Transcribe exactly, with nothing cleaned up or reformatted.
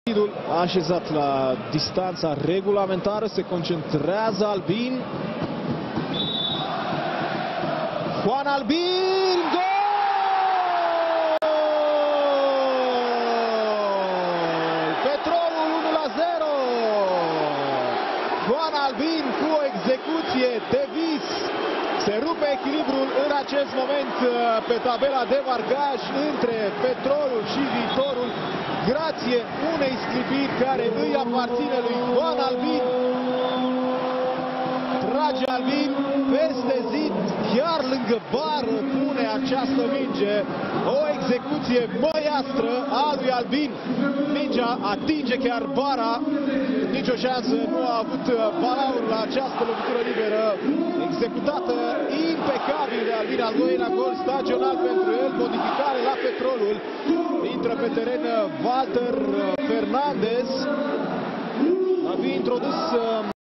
A așezat la distanța regulamentară, se concentrează Albin. Juan Albin, gol! Petrolul unu la zero. Juan Albin cu o execuție de vis. Se rupe echilibrul în acest moment pe tabela de marcaj între Petrolul și Viitorul, grație unei sclipiri care îi aparține lui Juan Albin. Trage Albin peste zid, chiar lângă bară pune această minge. O execuție măiastră a lui Albin. Mingea atinge chiar bara. Nicio șansă nu a avut Balaur la această lovitură liberă. Executată impecabil de Albin, al doilea gol stagional pentru el. Modificare la Petrolul. Intră pe teren Walter Fernandez. A fi introdus